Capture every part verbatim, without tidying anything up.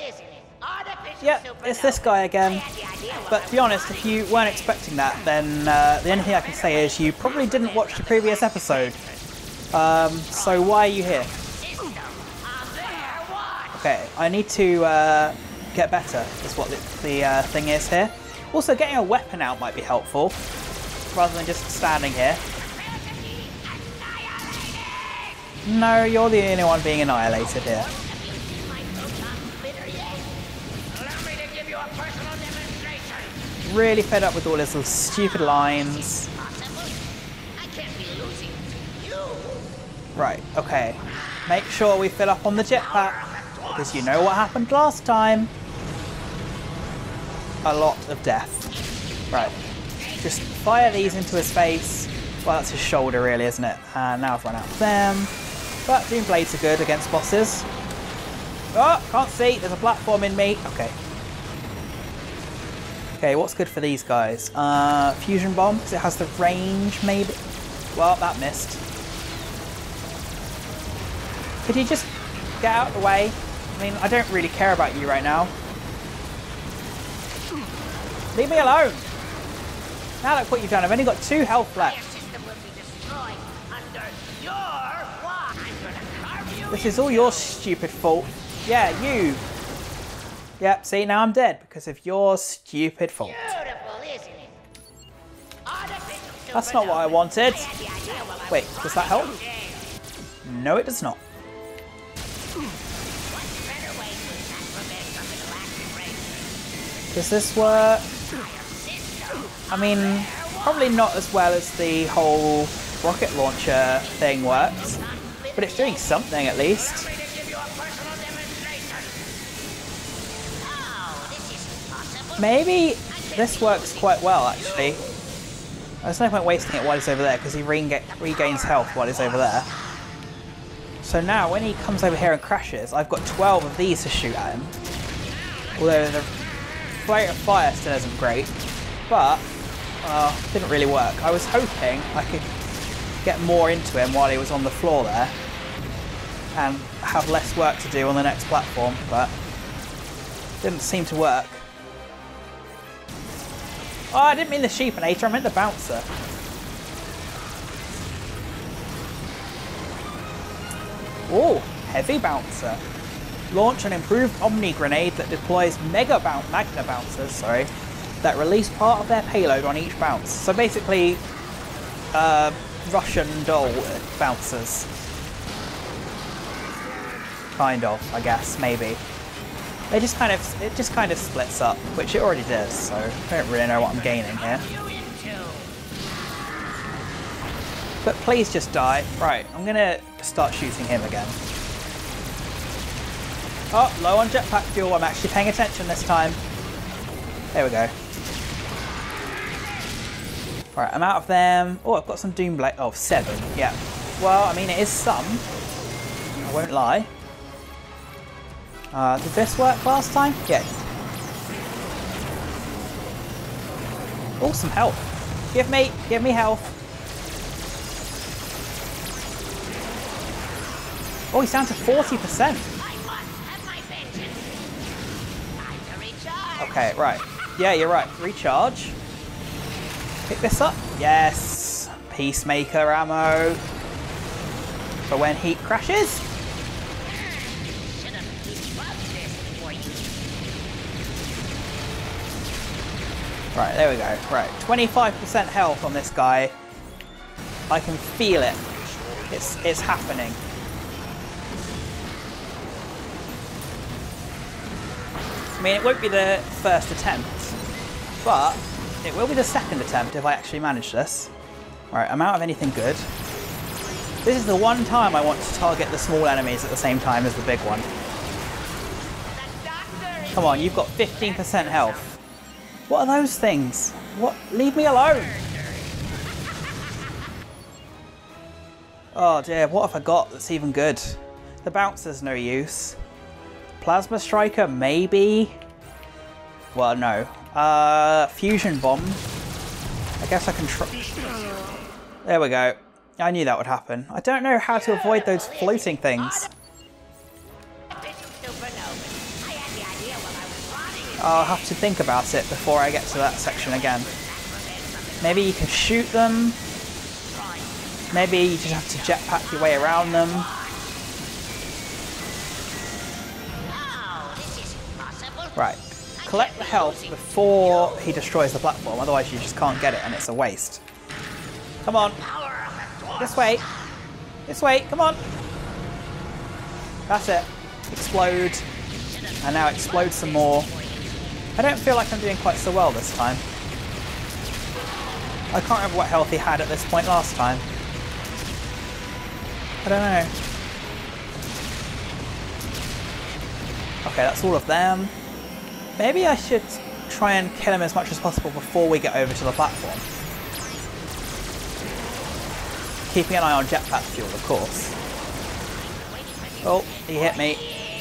Yep, it's this guy again. But to be honest, if you weren't expecting that, then uh, the only thing I can say is you probably didn't watch the previous episode. Um, so why are you here? Okay, I need to uh, get better, is what the, the uh, thing is here. Also, getting a weapon out might be helpful, rather than just standing here. No, you're the only one being annihilated here. Really fed up with all his little stupid lines. Right, okay. Make sure we fill up on the jetpack, because you know what happened last time. A lot of death. Right. Just fire these into his face. Well, that's his shoulder really, isn't it? And now I've run out of them. But Doom Blades are good against bosses. Oh, can't see. There's a platform in me. Okay. Okay, what's good for these guys? Uh, Fusion Bomb, because it has the range, maybe? Well, that missed. Could you just get out of the way? I mean, I don't really care about you right now. Leave me alone! Now look what you've done. I've only got two health left. This is all your stupid fault. Yeah, you. Yep, see, now I'm dead because of your stupid fault. That's not what I wanted. Wait, does that help? No, it does not. Does this work? I mean, probably not as well as the whole rocket launcher thing works, but it's doing something at least. Maybe this works quite well, actually. There's no point wasting it while he's over there, because he rega regains health while he's over there. So now, when he comes over here and crashes, I've got twelve of these to shoot at him. Although the rate of fire still isn't great, but uh, didn't really work. I was hoping I could get more into him while he was on the floor there and have less work to do on the next platform, but didn't seem to work. Oh, I didn't mean the Sheepinator, I meant the Bouncer. Oh, Heavy Bouncer. Launch an improved Omni Grenade that deploys Mega Bounce, Magna Bouncers, sorry, that release part of their payload on each bounce. So basically, uh, Russian doll bouncers. Kind of, I guess, maybe. They just kind of, it just kind of splits up, which it already does, so I don't really know what I'm gaining here. But please just die. Right, I'm gonna start shooting him again. Oh, low on jetpack fuel. I'm actually paying attention this time. There we go. Right, I'm out of them. Oh, I've got some Doom Blade. Oh, seven. Yeah. Well, I mean, it is some. I won't lie. Uh, did this work last time? Yeah. Oh, some health. Give me, give me health. Oh, he's down to forty percent. Okay, right. Yeah, you're right. Recharge. Pick this up. Yes. Peacemaker ammo. For when heat crashes. Right, there we go. Right, twenty-five percent health on this guy. I can feel it. It's, it's happening. I mean, it won't be the first attempt, but it will be the second attempt if I actually manage this. Right, I'm out of anything good. This is the one time I want to target the small enemies at the same time as the big one. Come on, you've got fifteen percent health. What are those things? What? Leave me alone! Oh dear, what have I got that's even good? The Bouncer's no use. Plasma Striker, maybe? Well, no. Uh, Fusion Bomb. I guess I can try. There we go. I knew that would happen. I don't know how to avoid those floating things. I'll have to think about it before I get to that section again. Maybe you can shoot them. Maybe you just have to jetpack your way around them. Right. Collect the health before he destroys the platform, otherwise you just can't get it and it's a waste. Come on. This way. This way. Come on. That's it. Explode. And now explode some more. I don't feel like I'm doing quite so well this time. I can't remember what health he had at this point last time. I don't know. Okay, that's all of them. Maybe I should try and kill him as much as possible before we get over to the platform. Keeping an eye on jetpack fuel, of course. Oh, he hit me.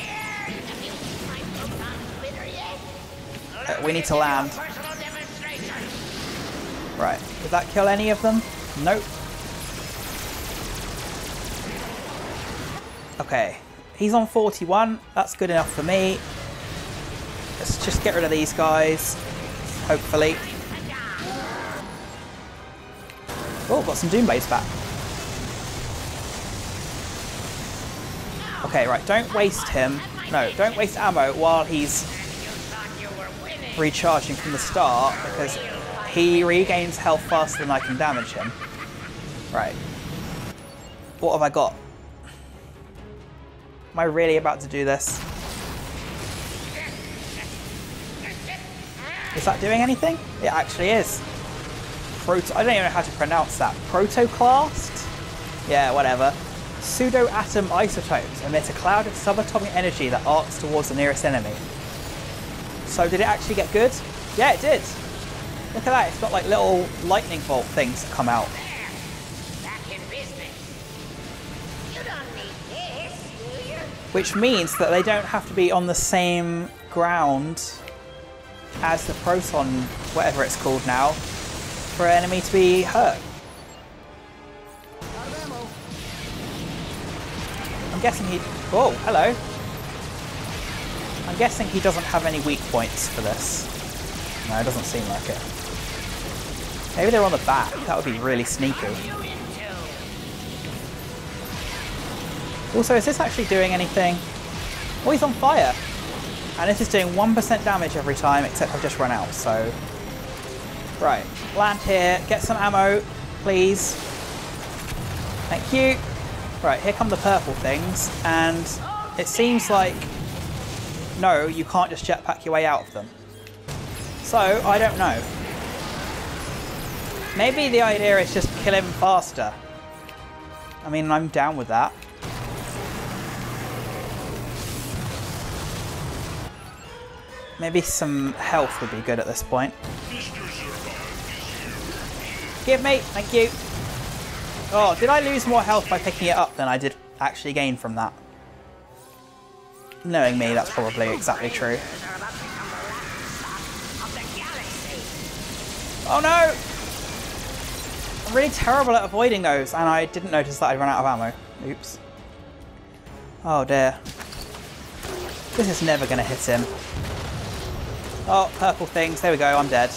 Uh, we need to land. Right, did that kill any of them? Nope. Okay, he's on forty-one. That's good enough for me. Let's just get rid of these guys, hopefully. Oh, got some Doomblades back. Okay, right, don't waste him. No, don't waste ammo while he's recharging from the start, because he regains health faster than I can damage him. Right. What have I got? Am I really about to do this? Is that doing anything? It actually is. Proto- I don't even know how to pronounce that. Protoclast? Yeah, whatever. Pseudo-atom isotopes emit a cloud of subatomic energy that arcs towards the nearest enemy. So did it actually get good? Yeah, it did. Look at that, it's got like little lightning bolt things that come out. Which means that they don't have to be on the same ground as the Proton, whatever it's called now, for an enemy to be hurt. I'm guessing he... Oh, hello. I'm guessing he doesn't have any weak points for this. No, it doesn't seem like it. Maybe they're on the back. That would be really sneaky. Also, is this actually doing anything? Oh, he's on fire. And this is doing one percent damage every time, except I've just run out, so... Right, land here, get some ammo, please. Thank you. Right, here come the purple things, and it seems like... No, you can't just jetpack your way out of them. So, I don't know. Maybe the idea is just kill him faster. I mean, I'm down with that. Maybe some health would be good at this point. Give me, thank you. Oh, did I lose more health by picking it up than I did actually gain from that? Knowing me, that's probably exactly true. Oh no! I'm really terrible at avoiding those, and I didn't notice that I'd run out of ammo. Oops. Oh dear. This is never going to hit him. Oh, purple things. There we go, I'm dead.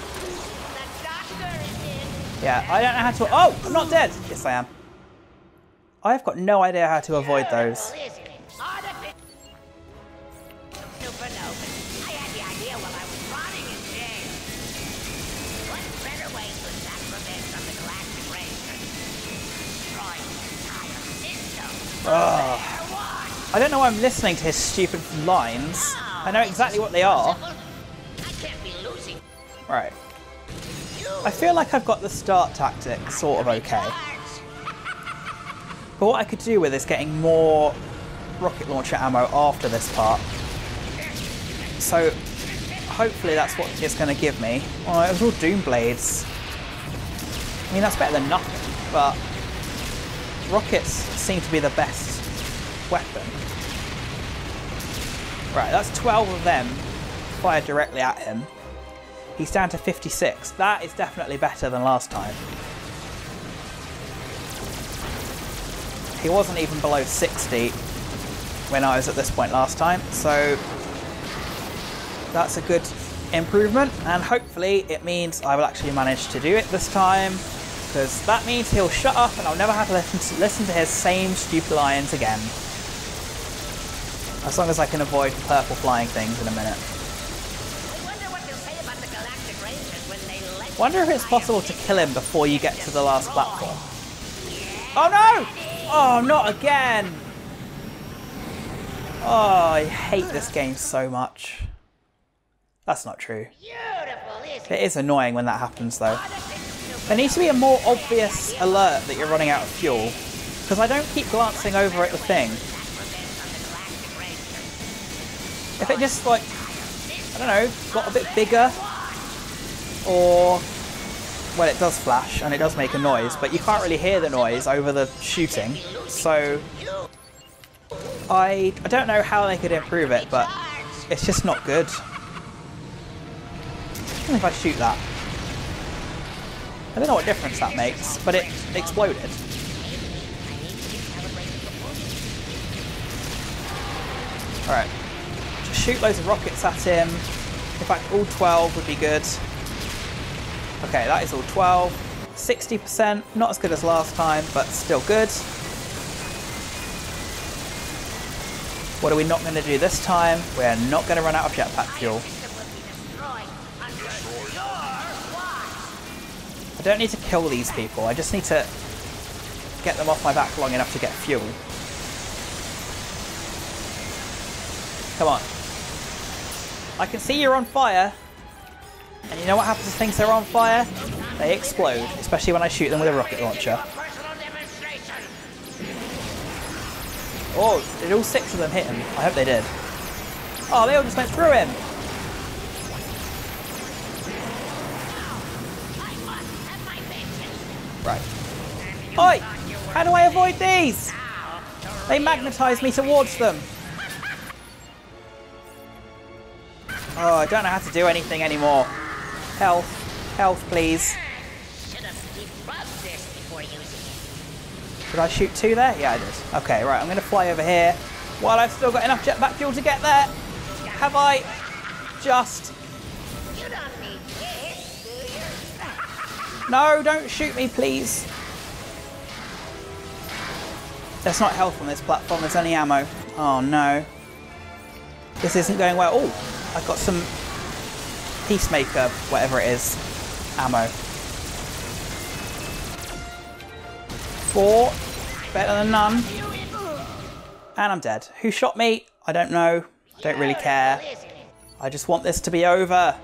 Yeah, I don't know how to... Oh, I'm not dead! Yes, I am. I've got no idea how to avoid those. Oh. I don't know why I'm listening to his stupid lines. I know exactly what they are. Right. I feel like I've got the start tactic sort of okay. But what I could do with is getting more rocket launcher ammo after this part. So hopefully that's what it's going to give me. Oh, it was all Doomblades. I mean, that's better than nothing, but rockets seem to be the best weapon. Right, that's twelve of them fired directly at him. He's down to fifty-six. That is definitely better than last time. He wasn't even below sixty when I was at this point last time, so That's a good improvement, and hopefully it means I will actually manage to do it this time, because that means he'll shut up and I'll never have to listen to, listen to his same stupid lines again. As long as I can avoid the purple flying things in a minute. Wonder if it's possible to kill him before you get to the last platform. Oh no! Oh, not again! Oh, I hate this game so much. That's not true. It is annoying when that happens though. There needs to be a more obvious alert that you're running out of fuel, because I don't keep glancing over at the thing. If it just, like, I don't know, got a bit bigger, or, well, it does flash and it does make a noise, but you can't really hear the noise over the shooting, so I, I don't know how they could improve it, but it's just not good. If I shoot that. I don't know what difference that makes, but it exploded. Alright. Just shoot loads of rockets at him. In fact, all twelve would be good. Okay, that is all twelve. sixty percent, not as good as last time, but still good. What are we not going to do this time? We're not going to run out of jetpack fuel. I don't need to kill these people, I just need to get them off my back long enough to get fuel. Come on. I can see you're on fire. And you know what happens if things are on fire? They explode, especially when I shoot them with a rocket launcher. Oh, did all six of them hit him? I hope they did. Oh, they all just went through him. Right. Oi! How do I avoid these? They magnetise me towards them. Oh, I don't know how to do anything anymore. Health. Health, please. Did I shoot two there? Yeah, I did. Okay, right, I'm going to fly over here while I've still got enough jetpack fuel to get there. Have I just... No, don't shoot me, please. There's not health on this platform, there's only ammo. Oh, no. This isn't going well. Oh, I've got some Peacemaker, whatever it is, ammo. Four. Better than none. And I'm dead. Who shot me? I don't know. I don't really care. I just want this to be over.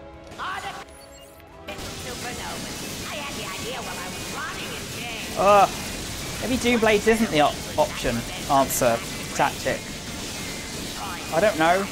Ugh. Maybe Doomblades isn't the op option, answer, tactic. I don't know.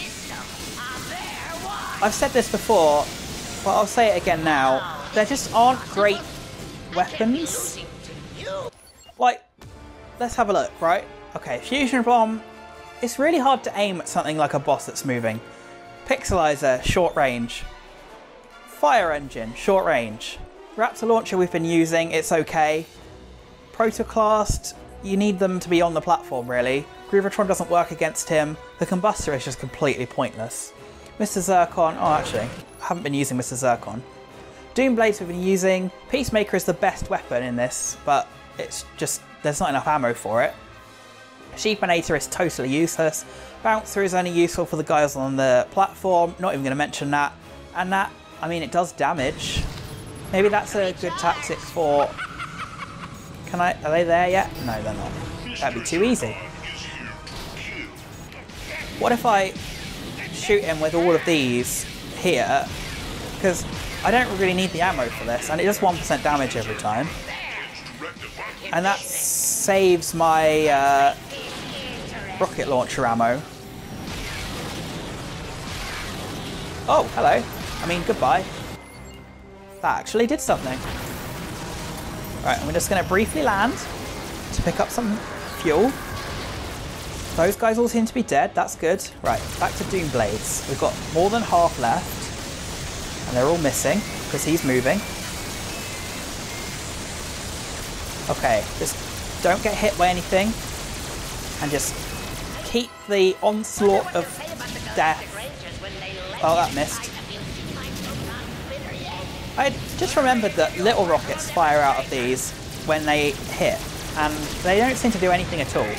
I've said this before, but I'll say it again now. There just aren't great weapons. Like, let's have a look, right? Okay, Fusion Bomb. It's really hard to aim at something like a boss that's moving. Pixelizer, short range. Fire Engine, short range. Raptor Launcher we've been using, it's okay. Protoclast, you need them to be on the platform, really. Groovatron doesn't work against him. The Combustor is just completely pointless. Mister Zircon, oh actually, I haven't been using Mister Zircon. Doomblades we've been using. Peacemaker is the best weapon in this, but it's just, there's not enough ammo for it. Sheepinator is totally useless. Bouncer is only useful for the guys on the platform, not even going to mention that. And that, I mean, it does damage. Maybe that's a good tactic for... Can I, are they there yet? No, they're not. That'd be too easy. What if I shoot him with all of these here? Because I don't really need the ammo for this, and it does one percent damage every time. And that saves my uh, rocket launcher ammo. Oh, hello. I mean, goodbye. That actually did something. Right, I'm just going to briefly land to pick up some fuel. Those guys all seem to be dead, that's good. Right, back to Doomblades. We've got more than half left. And they're all missing, because he's moving. Okay, just don't get hit by anything. And just keep the onslaught of death Oh, that missed. I just remembered that little rockets fire out of these when they hit, and they don't seem to do anything at all.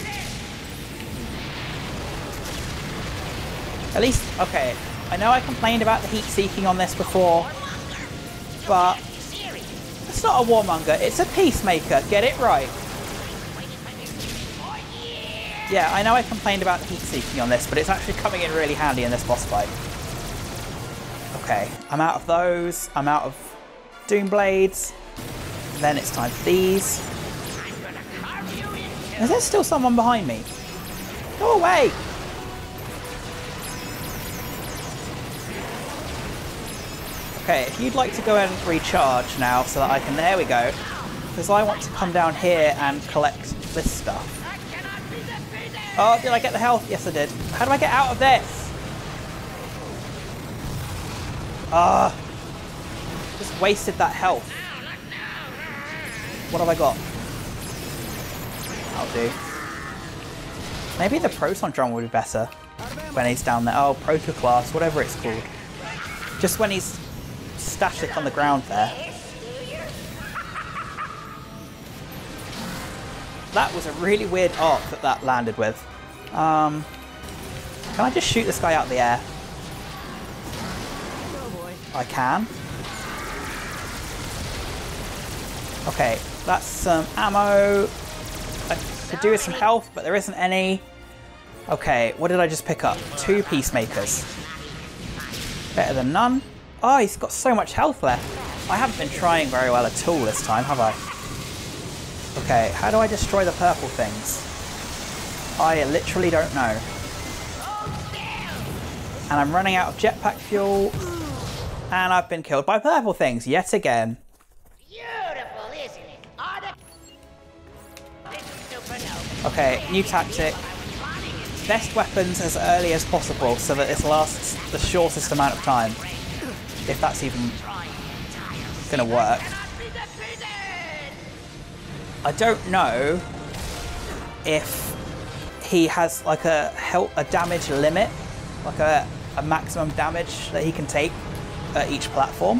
At least, okay, I know I complained about the heat seeking on this before, but it's not a warmonger, it's a peacemaker, get it right. Yeah, I know I complained about the heat seeking on this, but it's actually coming in really handy in this boss fight. Okay, I'm out of those, I'm out of Doom Blades, then it's time for these. Is there still someone behind me? Go away! Okay, if you'd like to go and recharge now so that I can... There we go. Because I want to come down here and collect this stuff. Oh, did I get the health? Yes, I did. How do I get out of this? Ah, uh, just wasted that health. What have I got? I'll do. Maybe the proton drum would be better when he's down there. Oh, protoclass, whatever it's called. Just when he's static on the ground there. That was a really weird arc that that landed with. Um, can I just shoot this guy out of the air? I can. Okay, that's some ammo. I could do with some health, but there isn't any. Okay, what did I just pick up? Two peacemakers. Better than none. Oh, he's got so much health left. I haven't been trying very well at all this time, have I? Okay, how do I destroy the purple things? I literally don't know. And I'm running out of jetpack fuel. And I've been killed by purple things yet again. Beautiful, isn't it? Okay, new tactic. Best weapons as early as possible so that this lasts the shortest amount of time. If that's even gonna work. I don't know if he has like a help a damage limit, like a, a maximum damage that he can take at each platform.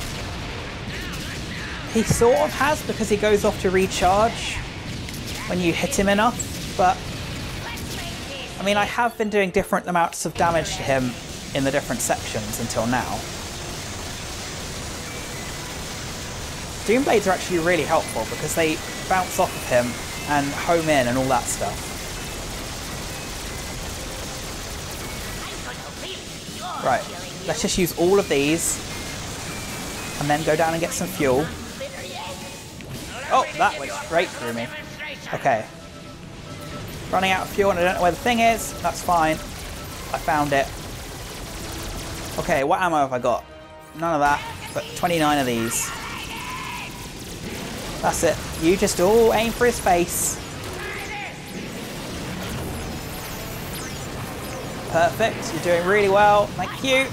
He sort of has because he goes off to recharge when you hit him enough, but I mean, I have been doing different amounts of damage to him in the different sections until now. Doom Blades are actually really helpful because they bounce off of him and home in and all that stuff. Right, let's just use all of these and then go down and get some fuel. Oh, that went straight through me. Okay. Running out of fuel and I don't know where the thing is. That's fine. I found it. Okay, what ammo have I got? None of that, but twenty-nine of these. That's it. You just all aim for his face. Perfect. You're doing really well. Thank you.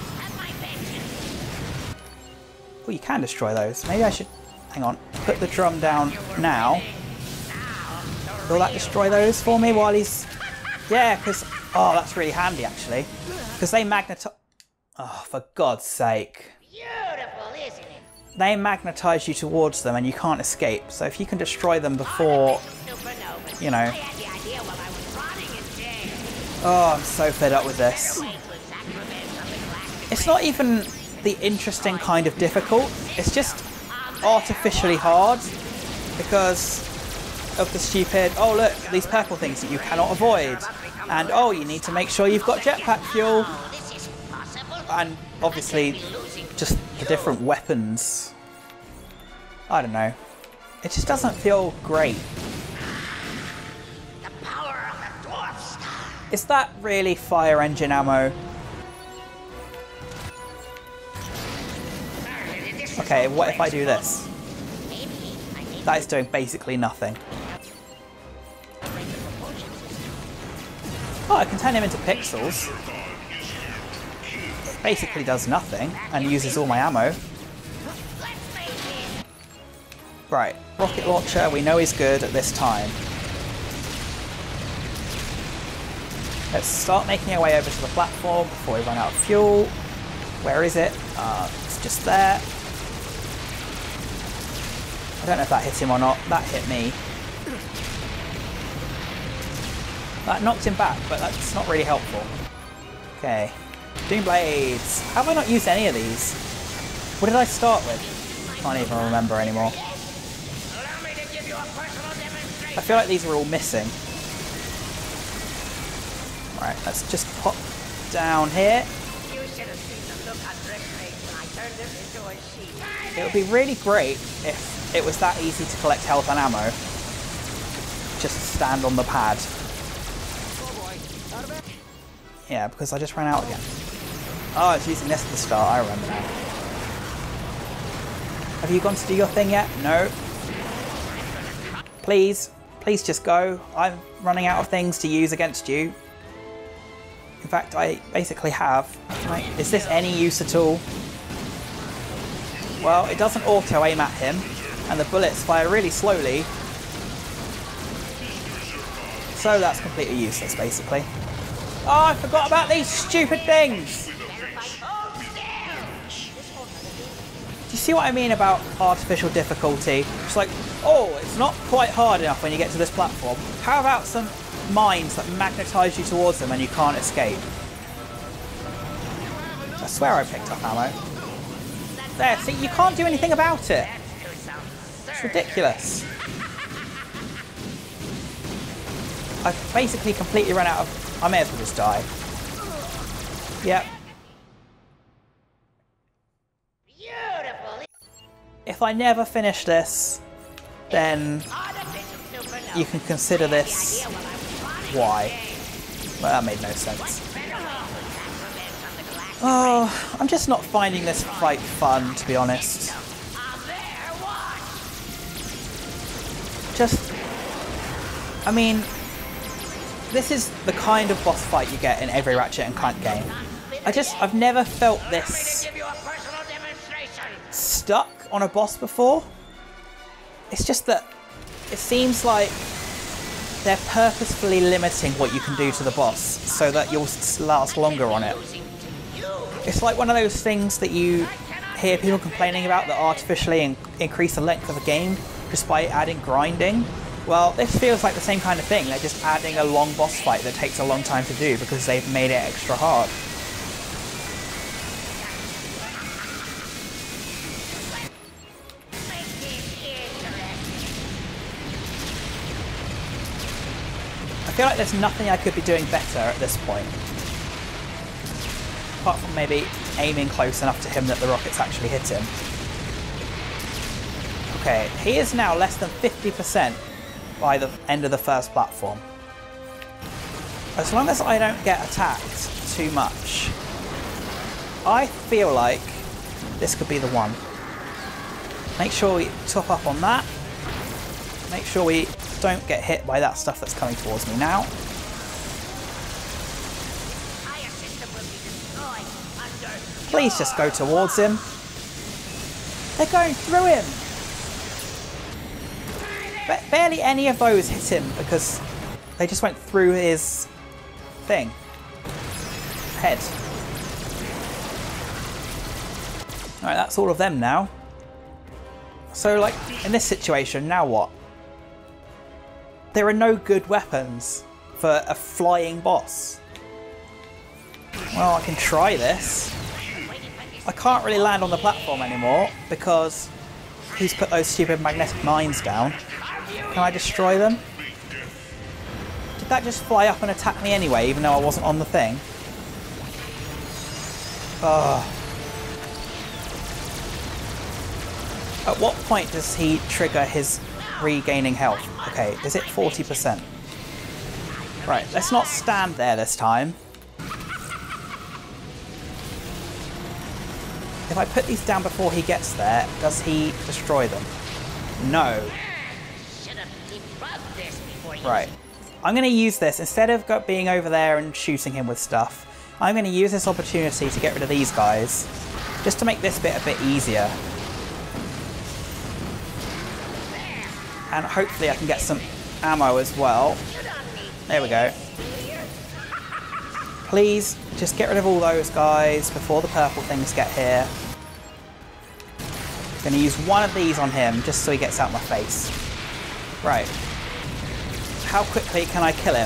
Oh, you can destroy those. Maybe I should... Hang on. Put the drum down now. Will that destroy those for me while he's... Yeah, because... Oh, that's really handy, actually. Because they magnetize... Oh, for God's sake. Beautiful, isn't it? They magnetize you towards them and you can't escape. So if you can destroy them before... You know... Oh, I'm so fed up with this. It's not even the interesting kind of difficult. It's just artificially hard because of the stupid, oh look, these purple things that you cannot avoid. And oh, you need to make sure you've got jetpack fuel. And obviously, just the different weapons. I don't know. It just doesn't feel great. Is that really fire engine ammo? Okay, what if I do this? That is doing basically nothing. Oh, I can turn him into pixels. It basically does nothing and uses all my ammo. Right, rocket launcher, we know he's good at this time. Let's start making our way over to the platform before we run out of fuel. Where is it? Uh, it's just there. I don't know if that hit him or not. That hit me. That knocked him back, but that's not really helpful. Okay. Doom Blades. Have I not used any of these? What did I start with? Can't even remember anymore. I feel like these are all missing. Right, let's just pop down here. It would be really great if it was that easy to collect health and ammo. Just stand on the pad. Yeah, because I just ran out again. Oh, I was using this at the start, I remember now. Have you gone to do your thing yet? No. Please, please just go. I'm running out of things to use against you. In fact, I basically have. Like, is this any use at all? Well, it doesn't auto-aim at him, and the bullets fire really slowly. So that's completely useless, basically. Oh, I forgot about these stupid things! Do you see what I mean about artificial difficulty? It's like, oh, it's not quite hard enough when you get to this platform. How about some mines that magnetise you towards them and you can't escape? I swear I picked up ammo. There, see, you can't do anything about it. It's ridiculous. I've basically completely run out of... I may as well just die. Yep. If I never finish this, then you can consider this why. Well, that made no sense. Oh, I'm just not finding this fight fun, to be honest. Just, I mean, this is the kind of boss fight you get in every Ratchet and Clank game. I just, I've never felt this stuck on a boss before. It's just that it seems like they're purposefully limiting what you can do to the boss so that you'll last longer on it. It's like one of those things that you hear people complaining about that artificially in increase the length of a game just by adding grinding. Well, this feels like the same kind of thing. They're just adding a long boss fight that takes a long time to do because they've made it extra hard. I feel like there's nothing I could be doing better at this point. Apart from maybe aiming close enough to him that the rockets actually hit him. Okay, he is now less than fifty percent by the end of the first platform. As long as I don't get attacked too much, I feel like this could be the one. Make sure we top up on that. Make sure we don't get hit by that stuff that's coming towards me now. Please just go towards him. They're going through him. Ba- barely any of those hit him because they just went through his thing. Head. Alright, that's all of them now. So, like, in this situation, now what? There are no good weapons for a flying boss. Well, I can try this. I can't really land on the platform anymore because he's put those stupid magnetic mines down. Can I destroy them? Did that just fly up and attack me anyway, even though I wasn't on the thing? Oh. At what point does he trigger his regaining health? Okay, is it forty percent? Right, let's not stand there this time. If I put these down before he gets there, does he destroy them? No. Right. I'm going to use this, instead of go being over there and shooting him with stuff, I'm going to use this opportunity to get rid of these guys, just to make this bit a bit easier. And hopefully I can get some ammo as well. There we go. Please, just get rid of all those guys before the purple things get here. Gonna use one of these on him, just so he gets out of my face. Right. How quickly can I kill him?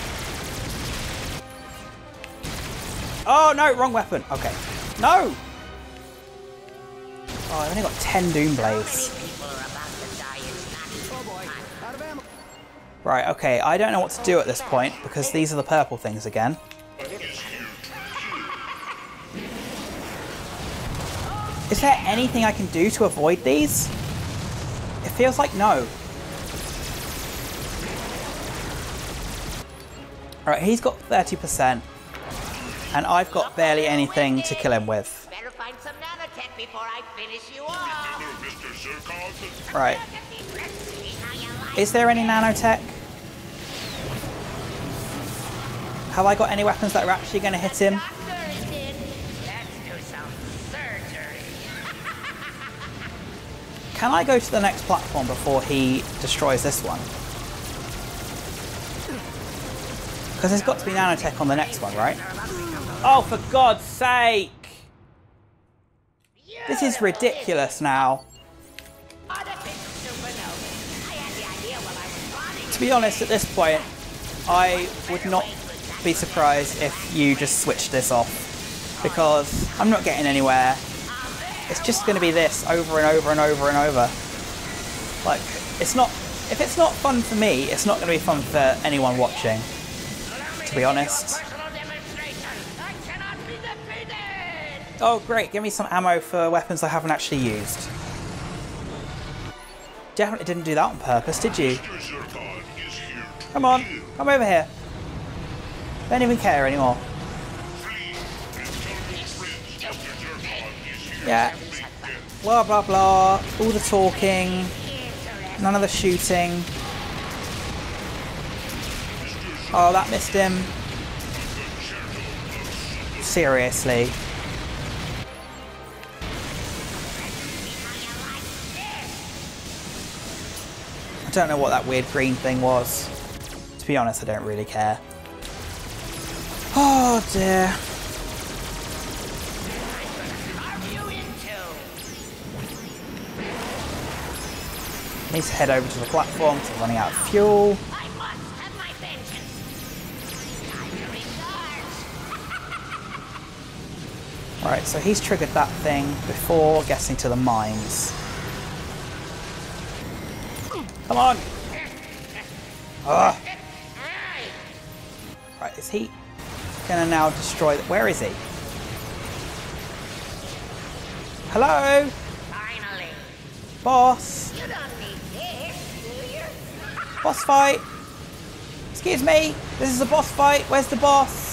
Oh no, wrong weapon. Okay. No! Oh, I've only got ten Doom Blades. Right, okay, I don't know what to do at this point, because these are the purple things again. Is there anything I can do to avoid these? It feels like no. Alright, he's got thirty percent. And I've got barely anything to kill him with. Better find some nanotech before I finish you off. Right. Is there any nanotech? Have I got any weapons that are actually going to hit him? Let's do some surgery. Can I go to the next platform before he destroys this one? Because there's got to be nanotech on the next one, right? Oh, for God's sake! This is ridiculous now. To be honest, at this point, I would not be surprised if you just switched this off. Because I'm not getting anywhere. It's just going to be this over and over and over and over. Like, it's not... If it's not fun for me, it's not going to be fun for anyone watching. To be honest. Oh great, give me some ammo for weapons I haven't actually used. Definitely didn't do that on purpose, did you? Come on, come over here. Don't even care anymore. Yeah. Blah blah blah. All the talking. None of the shooting. Oh, that missed him. Seriously. I don't know what that weird green thing was. To be honest, I don't really care. Oh dear. Need to head over to the platform because I'm running out of fuel. Right, so he's triggered that thing before getting to the mines. Come on! Ugh. Right, is he gonna now destroy... Where is he? Hello? Finally. Boss? You don't need this, do you? Boss fight? Excuse me? This is a boss fight. Where's the boss?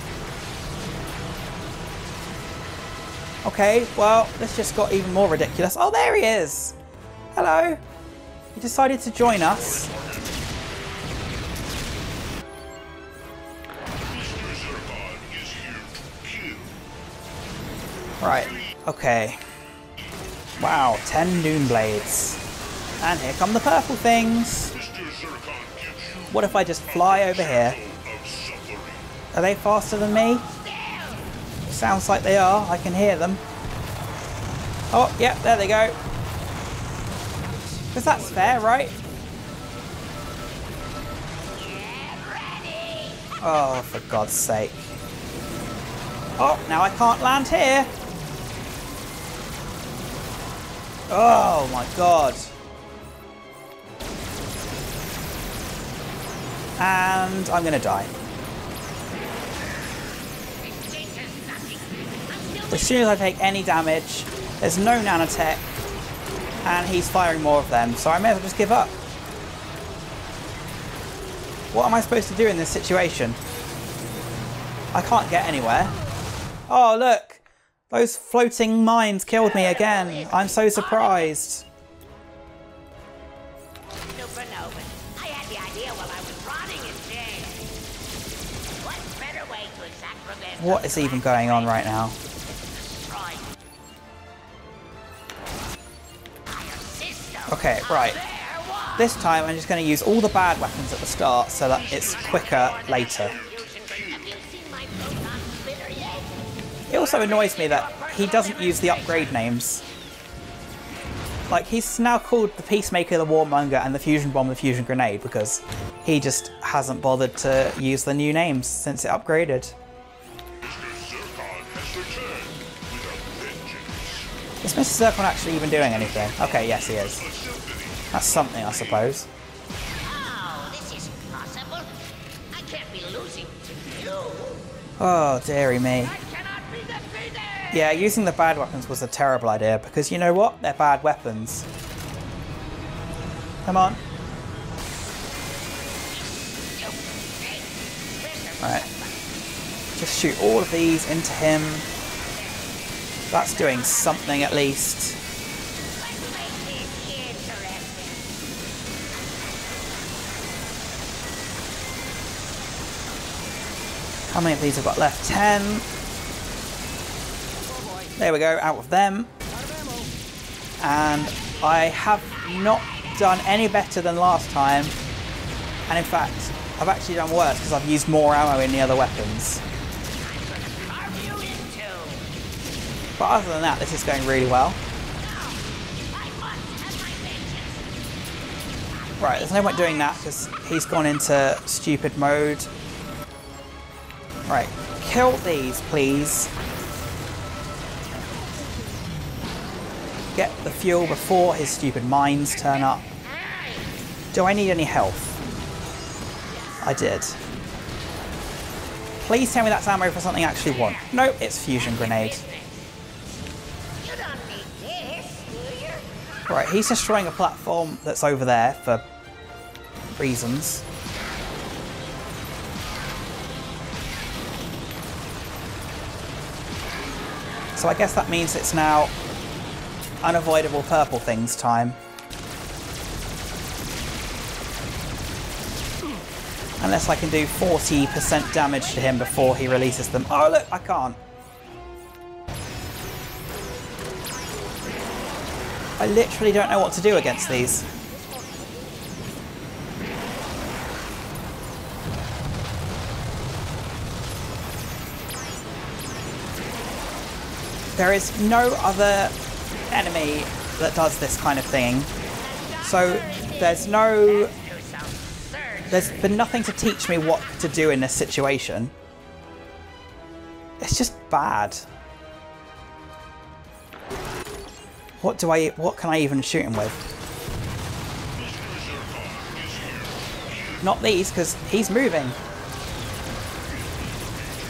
Okay, well, this just got even more ridiculous. Oh, there he is! Hello! He decided to join us. Right, okay. Wow, ten Doom Blades. And here come the purple things. What if I just fly over here? Are they faster than me? Sounds like they are. I can hear them. Oh, yeah, there they go. Because that's fair, right? Oh, for God's sake. Oh, now I can't land here. Oh, my God. And I'm going to die. As soon as I take any damage, there's no nanotech, and he's firing more of them, so I may as well just give up. What am I supposed to do in this situation? I can't get anywhere. Oh, look! Those floating mines killed me again. I'm so surprised. Supernova. I had the idea while I was rotting in jail. What better way to exact revenge? What is even going on right now? Okay, right. This time I'm just going to use all the bad weapons at the start so that it's quicker later. Have you seen my proton It also annoys me that he doesn't use the upgrade names. Like, he's now called the Peacemaker, the Warmonger, and the Fusion Bomb, the Fusion Grenade, because he just hasn't bothered to use the new names since it upgraded. Is Mister Zircon actually even doing anything? Okay, yes he is. That's something, I suppose. Oh, this isn't possible. I can't be losing to you. Oh, dearie me. I cannot be defeated. Yeah, using the bad weapons was a terrible idea, because you know what? They're bad weapons. Come on. Right. Just shoot all of these into him. That's doing something at least. Let's make this interesting. How many of these have got left? Ten. There we go, out of them. And I have not done any better than last time. And in fact, I've actually done worse because I've used more ammo in the other weapons. Carve you into. But other than that, this is going really well. I must have my vengeance. Right, there's no point doing that because he's gone into stupid mode. Right, kill these, please. Get the fuel before his stupid mines turn up. Do I need any health? I did. Please tell me that's ammo for something I actually want. Nope, it's fusion grenade. You don't need this, do you? Right, he's destroying a platform that's over there for reasons. So I guess that means it's now unavoidable purple things time. Unless I can do forty percent damage to him before he releases them. Oh look, I can't. I literally don't know what to do against these. There is no other enemy that does this kind of thing. So there's no... There's been nothing to teach me what to do in this situation. It's just bad. What do I... What can I even shoot him with? Not these, because he's moving. Why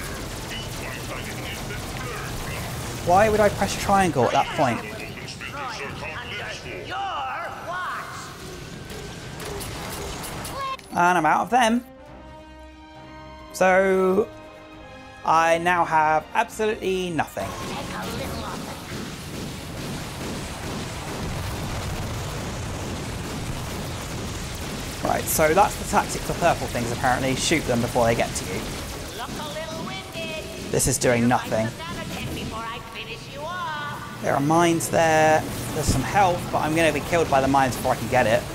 would I press triangle at that point? And I'm out of them. So I now have absolutely nothing. Right, so that's the tactic for purple things apparently. Shoot them before they get to you. This is doing nothing. There are mines there. There's some health, but I'm going to be killed by the mines before I can get it.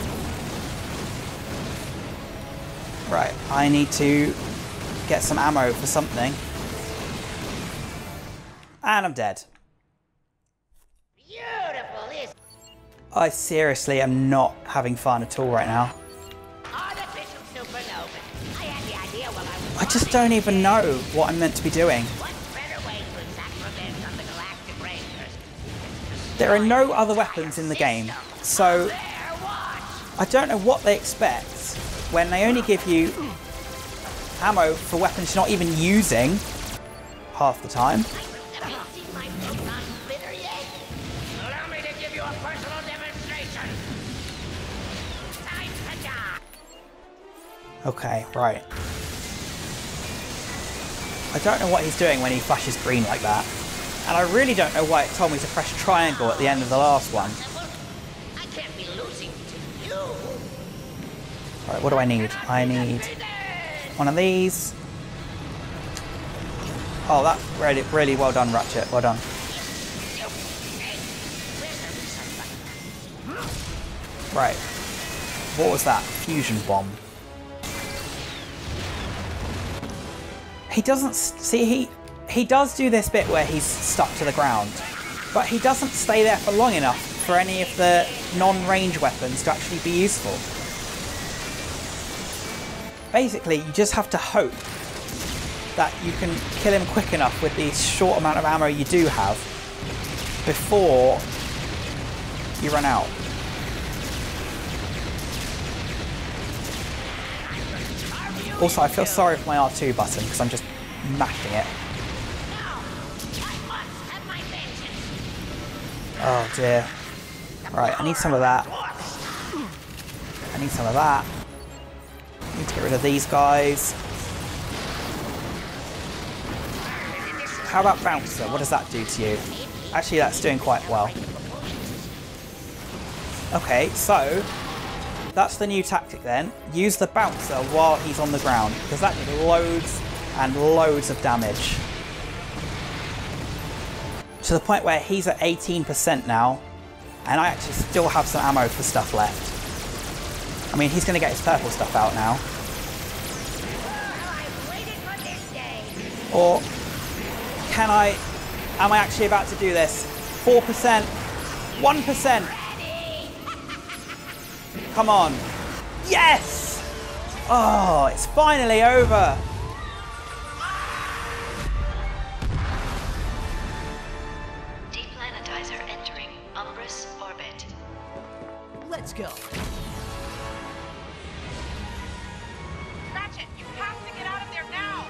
Right, I need to get some ammo for something. And I'm dead. Beautiful. I seriously am not having fun at all right now. Artificial supernova. I had the idea while I was I just don't even know what I'm meant to be doing. What better way to exact revenge on the Galactic Rangers? There are no other weapons in the game, so I don't know what they expect when they only give you ammo for weapons you're not even using half the time. Have you seen my proton spitter yet? Allow me to give you a personal demonstration. Time to die. Okay, right. I don't know what he's doing when he flashes green like that. And I really don't know why it told me to press triangle at the end of the last one. I can't be losing to you. Right, what do I need? I need one of these. Oh, that's really, really well done, Ratchet. Well done. Right. What was that? Fusion bomb. He doesn't see he he does do this bit where he's stuck to the ground, but he doesn't stay there for long enough for any of the non-range weapons to actually be useful. Basically, you just have to hope that you can kill him quick enough with the short amount of ammo you do have before you run out. Also, I feel sorry for my R two button because I'm just mashing it. Oh dear. Right, I need some of that. I need some of that. I need to get rid of these guys. How about Bouncer? What does that do to you? Actually, that's doing quite well. Okay, so that's the new tactic then. Use the Bouncer while he's on the ground, because that did loads and loads of damage. To the point where he's at eighteen percent now, and I actually still have some ammo for stuff left. I mean, he's going to get his purple stuff out now. Or can I... Am I actually about to do this? four percent? one percent? Come on. Yes! Oh, it's finally over. Deplanetizer entering Umbris orbit. Let's go. Ratchet, you have to get out of there now!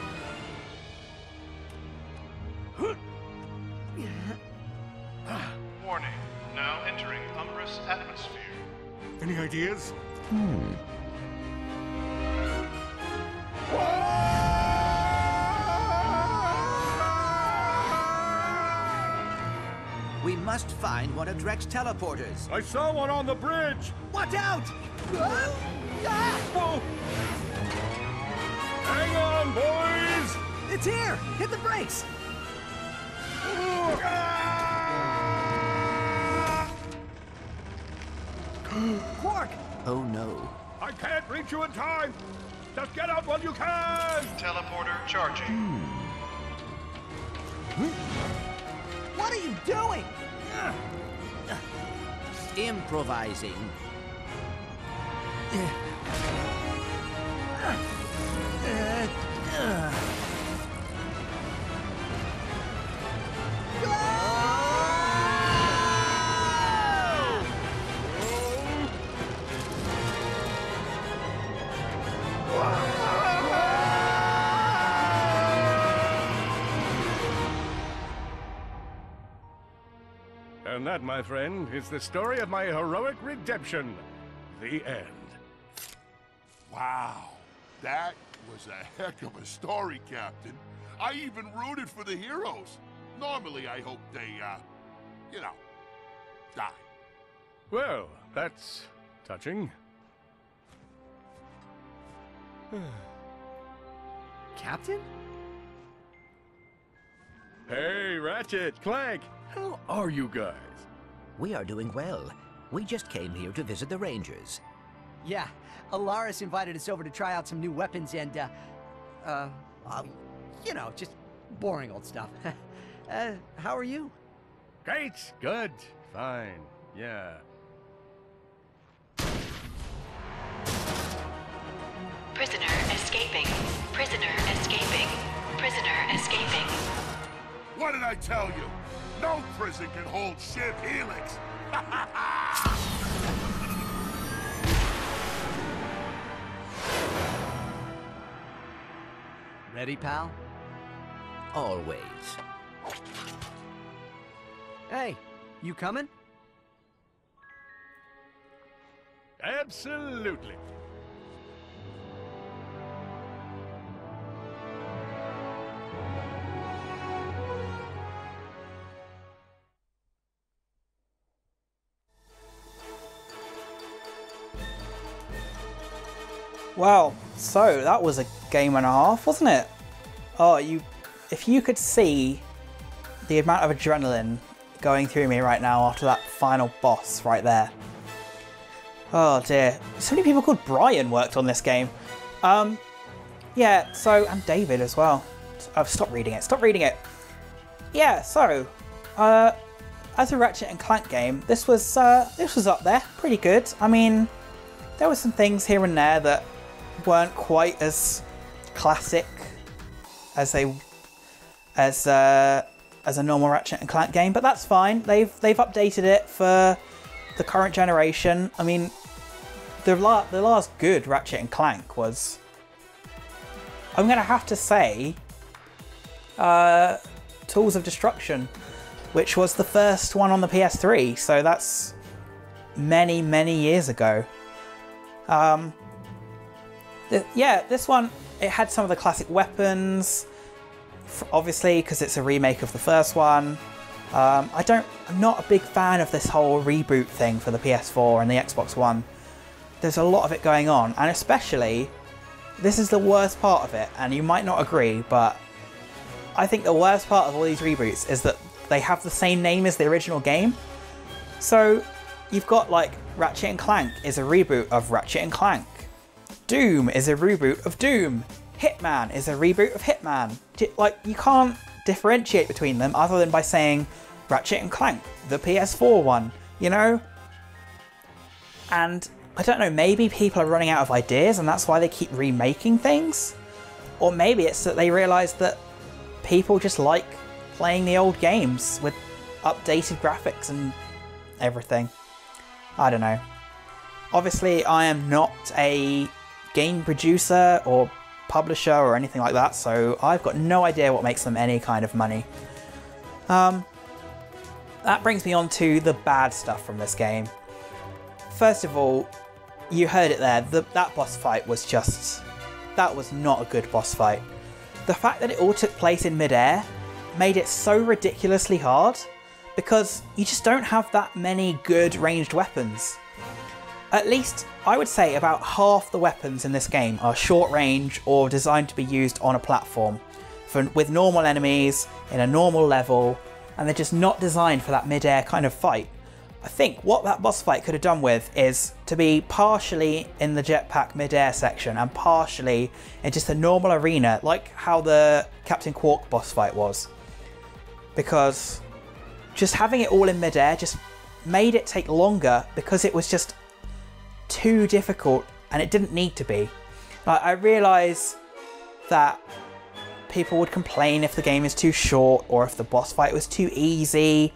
Warning, now entering Umbris atmosphere. Any ideas? We must find one of Drek's teleporters. I saw one on the bridge! Watch out! Whoa! Hang on, boys! It's here! Hit the brakes! Quark! Oh no. I can't reach you in time! Just get out while you can! Teleporter charging. What are you doing? Improvising. And that, my friend, is the story of my heroic redemption. The end. Wow, that was a heck of a story, Captain. I even rooted for the heroes. Normally, I hope they, uh, you know, die. Well, that's touching. Captain? Hey, Ratchet, Clank, how are you guys? We are doing well. We just came here to visit the Rangers. Yeah, Alaris invited us over to try out some new weapons and, uh, uh, well, you know, just boring old stuff. uh, how are you? Great, good, fine, yeah. Prisoner escaping. Prisoner escaping. Prisoner escaping. What did I tell you? No prison can hold Shiv Helix. Ready, pal? Always. Hey, you coming? Absolutely. Well, so that was a game and a half, wasn't it? Oh, you, if you could see the amount of adrenaline going through me right now after that final boss right there. Oh dear, so many people called Brian worked on this game. Um, yeah, so, and David as well. I've stopped reading it, stop reading it. yeah, so uh, as a Ratchet and Clank game, this was uh, this was up there, pretty good. I mean, there were some things here and there that weren't quite as classic as they as uh, as a normal Ratchet and Clank game, but that's fine. They've they've updated it for the current generation. I mean, the la the last good Ratchet and Clank was, I'm gonna have to say, uh, Tools of Destruction, which was the first one on the P S three. So that's many many years ago. Um, th yeah, this one, it had some of the classic weapons, obviously because it's a remake of the first one. Um, I don't, I'm not a big fan of this whole reboot thing for the P S four and the Xbox One. There's a lot of it going on, and especially, this is the worst part of it, and you might not agree, but I think the worst part of all these reboots is that they have the same name as the original game. So you've got like Ratchet and Clank is a reboot of Ratchet and Clank. Doom is a reboot of Doom. Hitman is a reboot of Hitman. Like, you can't differentiate between them other than by saying Ratchet and Clank, the P S four one, you know? And I don't know, maybe people are running out of ideas and that's why they keep remaking things? Or maybe it's that they realise that people just like playing the old games with updated graphics and everything. I don't know. Obviously, I am not a game producer or publisher or anything like that, so I've got no idea what makes them any kind of money. Um, that brings me on to the bad stuff from this game. First of all, you heard it there, the, that boss fight was just... that was not a good boss fight. The fact that it all took place in mid-air made it so ridiculously hard, because you just don't have that many good ranged weapons. At least, I would say about half the weapons in this game are short range or designed to be used on a platform for, with normal enemies in a normal level, and they're just not designed for that mid-air kind of fight. I think what that boss fight could have done with is to be partially in the jetpack mid-air section and partially in just a normal arena, like how the Captain Quark boss fight was. Because just having it all in mid-air just made it take longer because it was just too difficult and it didn't need to be. Like, I realise that people would complain if the game is too short or if the boss fight was too easy,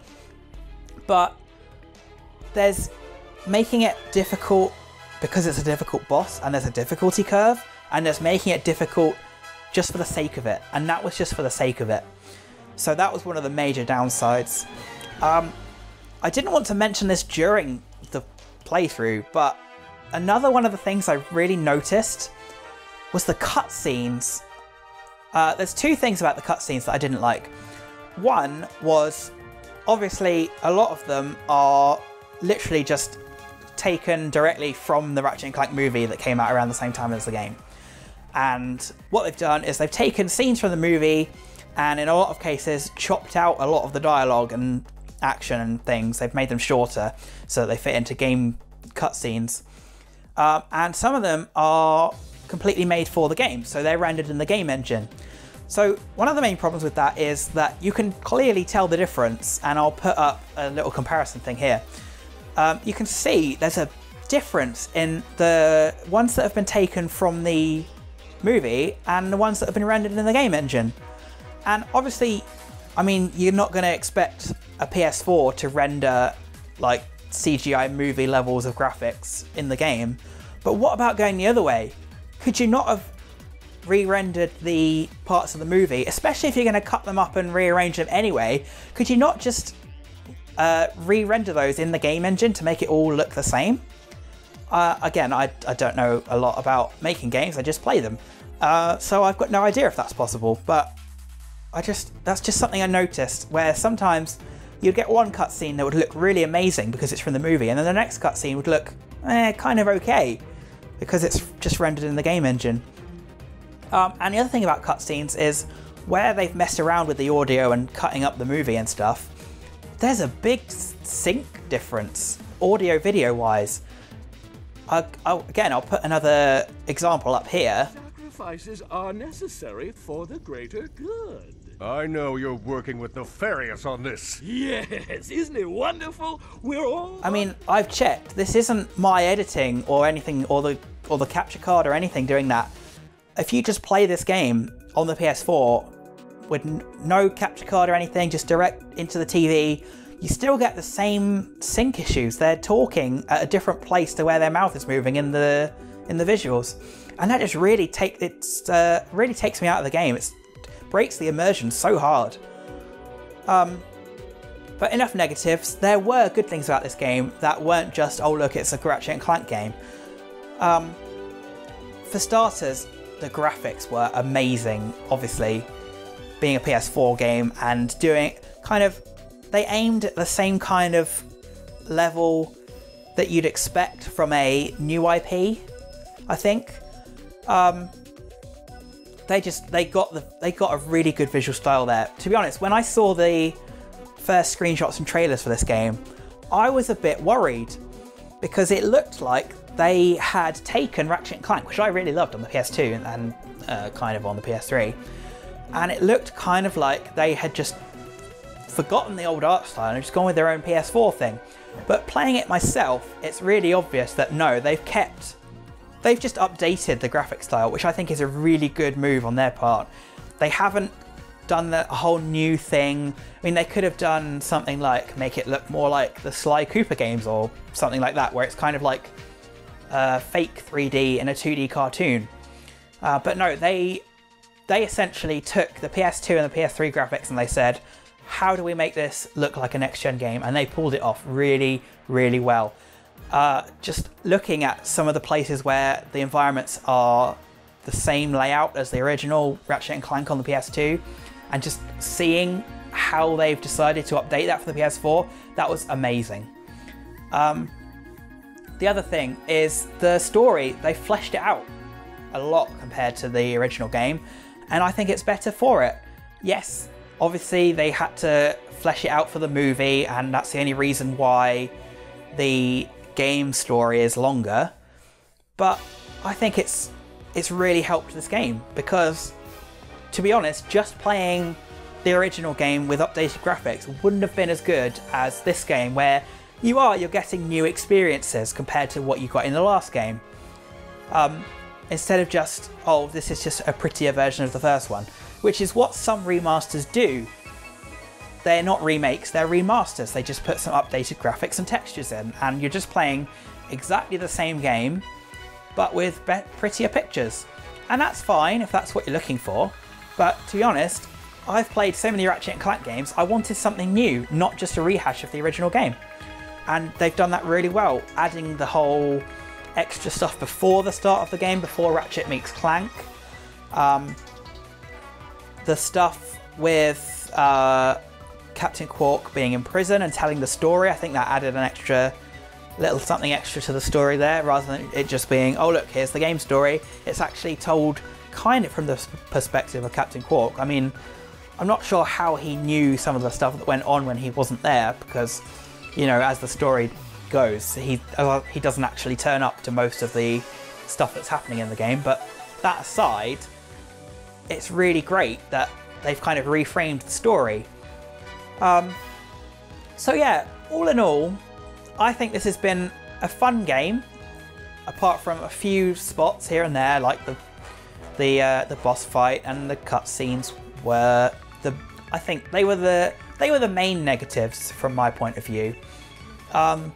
but there's making it difficult because it's a difficult boss and there's a difficulty curve, and there's making it difficult just for the sake of it, and that was just for the sake of it. So that was one of the major downsides. Um, I didn't want to mention this during the playthrough, but another one of the things I really noticed was the cutscenes. Uh, there's two things about the cutscenes that I didn't like. One was, obviously, a lot of them are literally just taken directly from the Ratchet and Clank movie that came out around the same time as the game. And what they've done is they've taken scenes from the movie and in a lot of cases chopped out a lot of the dialogue and action and things. They've made them shorter so that they fit into game cutscenes. Um, and some of them are completely made for the game, so they're rendered in the game engine. So one of the main problems with that is that you can clearly tell the difference, and I'll put up a little comparison thing here. Um, you can see there's a difference in the ones that have been taken from the movie and the ones that have been rendered in the game engine. And obviously, I mean, you're not going to expect a P S four to render like C G I movie levels of graphics in the game, but what about going the other way? Could you not have re-rendered the parts of the movie, especially if you're going to cut them up and rearrange them anyway? Could you not just uh, re-render those in the game engine to make it all look the same? Uh, again, I, I don't know a lot about making games, I just play them. Uh, so I've got no idea if that's possible, but I just that's just something I noticed, where sometimes you'd get one cutscene that would look really amazing because it's from the movie, and then the next cutscene would look eh, kind of okay because it's just rendered in the game engine. Um, and the other thing about cutscenes is where they've messed around with the audio and cutting up the movie and stuff, there's a big sync difference, audio video wise. Uh, oh, again, I'll put another example up here. Sacrifices are necessary for the greater good. I know you're working with Nefarious on this. Yes, isn't it wonderful? We're all... I mean, I've checked. This isn't my editing or anything, or the or the capture card or anything doing that. If you just play this game on the P S four with no capture card or anything, just direct into the T V, you still get the same sync issues. They're talking at a different place to where their mouth is moving in the in the visuals, and that just really take it's uh, really takes me out of the game. It breaks the immersion so hard. Um, but enough negatives. There were good things about this game that weren't just, oh look, it's a Ratchet and Clank game. Um, for starters, the graphics were amazing. Obviously, being a P S four game and doing kind of, they aimed at the same kind of level that you'd expect from a new I P, I think. Um, they just, they got the, they got a really good visual style there. To be honest, when I saw the first screenshots and trailers for this game, I was a bit worried because it looked like they had taken Ratchet and Clank, which I really loved on the P S two and, and uh, kind of on the P S three, and it looked kind of like they had just forgotten the old art style and just gone with their own P S four thing. But playing it myself, it's really obvious that no, they've kept, they've just updated the graphic style, which I think is a really good move on their part. They haven't done the, a whole new thing. I mean, they could have done something like make it look more like the Sly Cooper games or something like that, where it's kind of like uh, fake three D in a two D cartoon. Uh, but no, they they essentially took the P S two and the P S three graphics and they said, how do we make this look like a next-gen game? And they pulled it off really, really well. Uh, just looking at some of the places where the environments are the same layout as the original Ratchet and Clank on the P S two, and just seeing how they've decided to update that for the P S four, that was amazing. Um, the other thing is the story. They fleshed it out a lot compared to the original game, and I think it's better for it. Yes, obviously they had to flesh it out for the movie, and that's the only reason why the game story is longer, but I think it's it's really helped this game, because to be honest, just playing the original game with updated graphics wouldn't have been as good as this game, where you are you're getting new experiences compared to what you got in the last game. Um, instead of just, oh, this is just a prettier version of the first one, which is what some remasters do. They're not remakes, they're remasters. They just put some updated graphics and textures in, and you're just playing exactly the same game, but with prettier pictures. And that's fine if that's what you're looking for. But to be honest, I've played so many Ratchet and Clank games, I wanted something new, not just a rehash of the original game. And they've done that really well, adding the whole extra stuff before the start of the game, before Ratchet meets Clank. Um, the stuff with uh, Captain Quark being in prison and telling the story, I think that added an extra little something extra to the story there, rather than it just being, oh look, here's the game story. It's actually told kind of from the perspective of Captain Quark. I mean, I'm not sure how he knew some of the stuff that went on when he wasn't there, because, you know, as the story goes, he uh, he doesn't actually turn up to most of the stuff that's happening in the game. But that aside, it's really great that they've kind of reframed the story. Um, so yeah, all in all, I think this has been a fun game, apart from a few spots here and there, like the the uh, the boss fight and the cutscenes were the I think they were the they were the main negatives from my point of view. Um,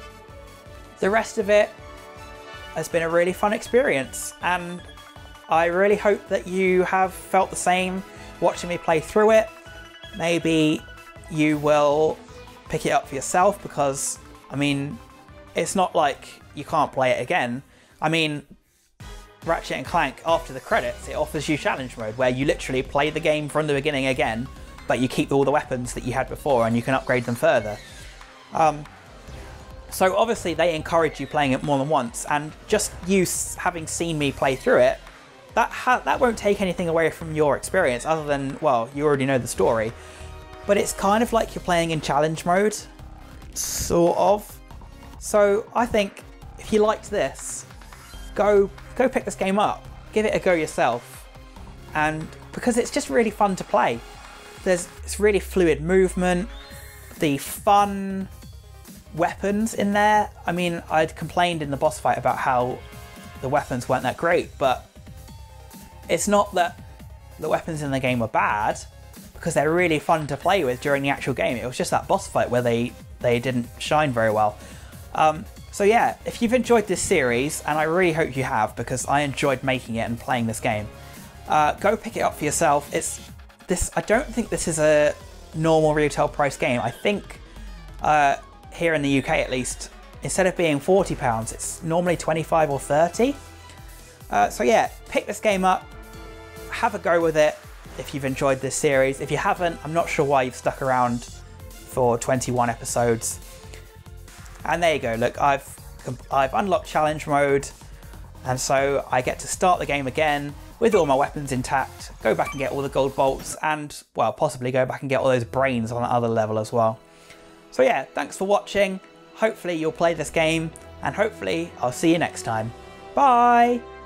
the rest of it has been a really fun experience, and I really hope that you have felt the same watching me play through it. Maybe you will pick it up for yourself, because, I mean, it's not like you can't play it again. I mean, Ratchet and Clank, after the credits, it offers you challenge mode, where you literally play the game from the beginning again, but you keep all the weapons that you had before and you can upgrade them further. Um, so obviously they encourage you playing it more than once, and just you having seen me play through it, that ha that won't take anything away from your experience, other than, well, you already know the story. But it's kind of like you're playing in challenge mode, sort of. So I think if you liked this, go go pick this game up, give it a go yourself, and because it's just really fun to play. there's it's really fluid movement, the fun weapons in there. I mean, I'd complained in the boss fight about how the weapons weren't that great, but it's not that the weapons in the game were bad, because they're really fun to play with during the actual game. It was just that boss fight where they, they didn't shine very well. Um, so yeah, if you've enjoyed this series, and I really hope you have, because I enjoyed making it and playing this game, uh, go pick it up for yourself. It's this. I don't think this is a normal retail price game. I think uh, here in the U K at least, instead of being forty pounds, it's normally twenty-five or thirty. Uh, so yeah, pick this game up, have a go with it if you've enjoyed this series. If you haven't, I'm not sure why you've stuck around for twenty-one episodes. And there you go, look, I've I've unlocked challenge mode, and so I get to start the game again with all my weapons intact, go back and get all the gold bolts, and, well, possibly go back and get all those brains on the other level as well. So yeah, thanks for watching. Hopefully you'll play this game, and hopefully I'll see you next time. Bye!